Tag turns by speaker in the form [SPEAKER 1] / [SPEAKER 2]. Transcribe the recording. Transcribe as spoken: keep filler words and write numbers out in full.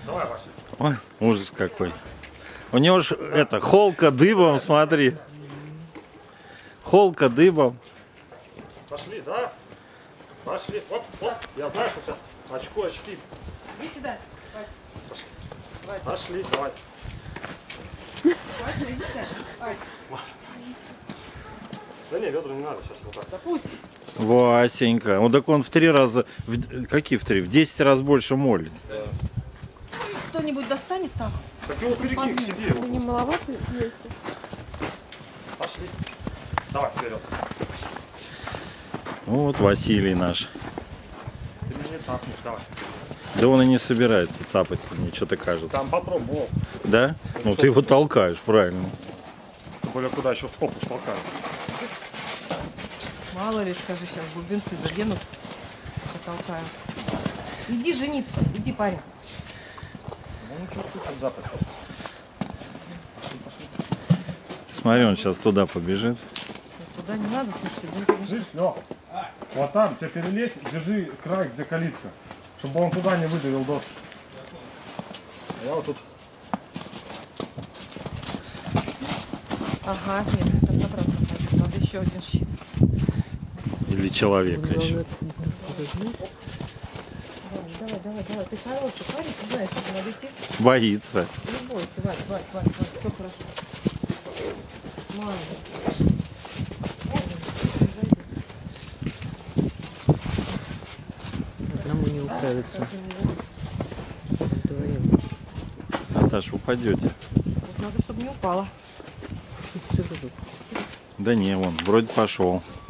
[SPEAKER 1] Давай, Вася.
[SPEAKER 2] Ой, ужас какой. У него ж это, холка дыбом, смотри. Холка дыбом.
[SPEAKER 1] Пошли, да? Пошли. Оп, оп. Я знаю, что у тебя очко, очки.
[SPEAKER 3] Иди сюда, Вася.
[SPEAKER 1] Пошли.
[SPEAKER 3] Вася.
[SPEAKER 1] Пошли, давай.
[SPEAKER 3] Вася, иди сюда. Вася.
[SPEAKER 1] Да не, ведра не надо сейчас вот так.
[SPEAKER 3] Да пусть.
[SPEAKER 2] Васенька. Вот так он в три раза, в, какие в три? В десять раз больше молит.
[SPEAKER 3] Кто-нибудь достанет там?
[SPEAKER 1] Так его перекинь к себе. Его
[SPEAKER 4] Не
[SPEAKER 1] просто.
[SPEAKER 4] маловато места.
[SPEAKER 1] Пошли. Давай, вперед.
[SPEAKER 2] Вот Василий наш.
[SPEAKER 1] Ты меня не цапнешь, давай.
[SPEAKER 2] Да он и не собирается цапать, мне что-то кажется.
[SPEAKER 1] Там попробовал.
[SPEAKER 2] Да? Ну ты его толкаешь, правильно.
[SPEAKER 1] Тем более, куда еще в попу толкают.
[SPEAKER 3] Мало ли, скажи, сейчас бубенцы заденут, потолкают. Иди жениться, иди, парень.
[SPEAKER 1] Ну что тут вот запах? Пошли, пошли.
[SPEAKER 2] Смотри, он сейчас туда побежит.
[SPEAKER 3] Туда не надо, слушайте, будет, конечно.
[SPEAKER 1] Держись, Лёх. Вот там, тебе перелезь, держи край, где калитка. Чтобы он туда не выдавил доску. А я вот тут.
[SPEAKER 3] Ага, нет, сейчас обратно пойдет. Надо еще один щит.
[SPEAKER 2] Или человека еще.
[SPEAKER 3] Давай, давай, давай, давай. Ты хороший парень, ты знаешь, что надо идти.
[SPEAKER 2] Боится.
[SPEAKER 3] Не бойся, Вась, Вась, Вась, Вась, все хорошо. Мало.
[SPEAKER 4] Одному не управиться.
[SPEAKER 2] Наташа, упадете.
[SPEAKER 3] Вот надо, чтобы не упала.
[SPEAKER 2] Да не, вон, вроде пошел.